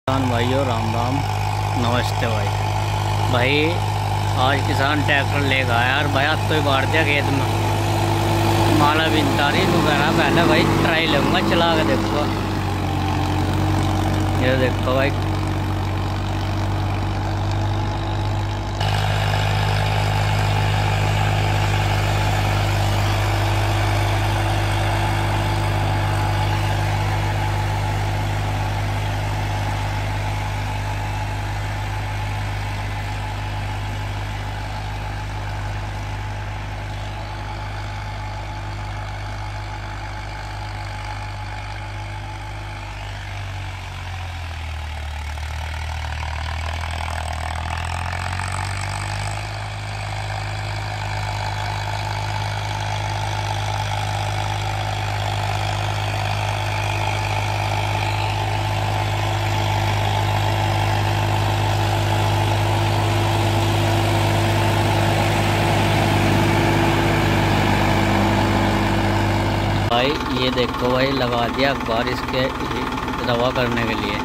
किसान भाइयों राम राम, नमस्ते भाई। आज किसान ट्रैक्टर लेकर आया यार भाई। आज तो ही बाढ़ दिया खेत में, माला बिनता रही वगैरह। पहले भाई ट्राई लूँगा, चला के देखो। ये देखो भाई, ये देखो भाई, लगा दिया अखबार इसके रवा करने के लिए।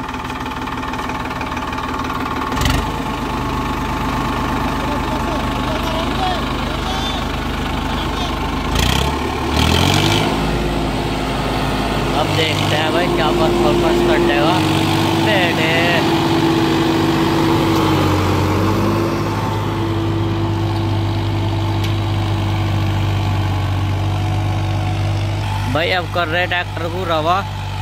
अब देखते हैं भाई क्या परफॉर्मेंस कर देगा। भाई अब कर रहे ट्रैक्टर को रवा।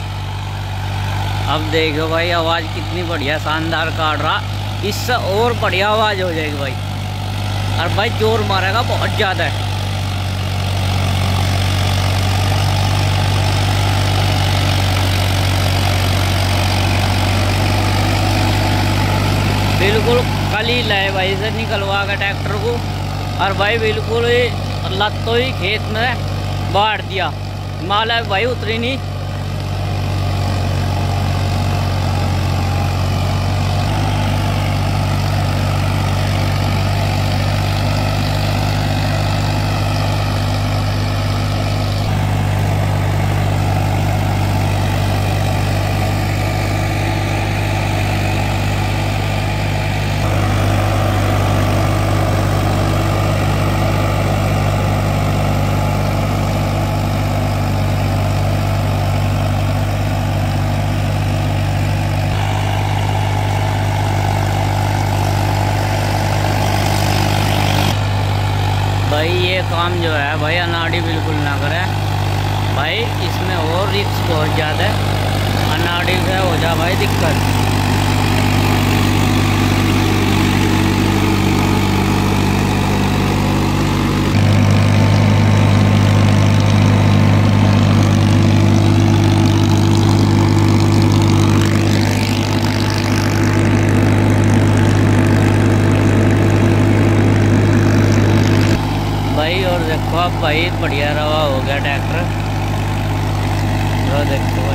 अब देखो भाई, आवाज़ कितनी बढ़िया शानदार काट रहा। इससे और बढ़िया आवाज़ हो जाएगी भाई। और भाई जोर मारेगा बहुत ज़्यादा। बिल्कुल कल ही लाए भाई से निकलवा के ट्रैक्टर को। और भाई बिल्कुल लत्तो ही खेत में बाढ़ दिया। माला भाई उतरी नहीं। भाई ये काम जो है भाई अनाड़ी बिल्कुल ना करें भाई। इसमें और रिस्क बहुत ज़्यादा है। अनाड़ी से हो जा भाई दिक्कत। भाई और देखो अब भाई बढ़िया रवा हो गया ट्रैक्टर। देखो